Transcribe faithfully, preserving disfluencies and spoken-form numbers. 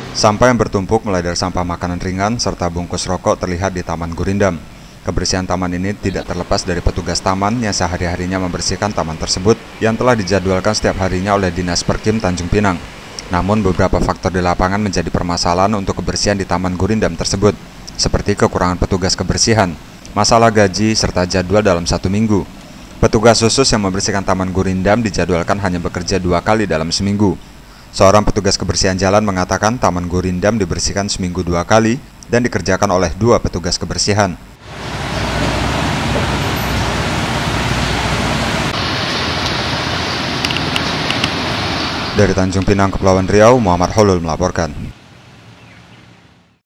Sampah yang bertumpuk mulai dari sampah makanan ringan serta bungkus rokok terlihat di Taman Gurindam. Kebersihan taman ini tidak terlepas dari petugas taman yang sehari-harinya membersihkan taman tersebut yang telah dijadwalkan setiap harinya oleh Dinas Perkim Tanjung Pinang. Namun beberapa faktor di lapangan menjadi permasalahan untuk kebersihan di Taman Gurindam tersebut, seperti kekurangan petugas kebersihan, masalah gaji, serta jadwal dalam satu minggu. Petugas khusus yang membersihkan Taman Gurindam dijadwalkan hanya bekerja dua kali dalam seminggu. Seorang petugas kebersihan jalan mengatakan Taman Gurindam dibersihkan seminggu dua kali dan dikerjakan oleh dua petugas kebersihan. Dari Tanjung Pinang, Kepulauan Riau, Muhammad Holul melaporkan.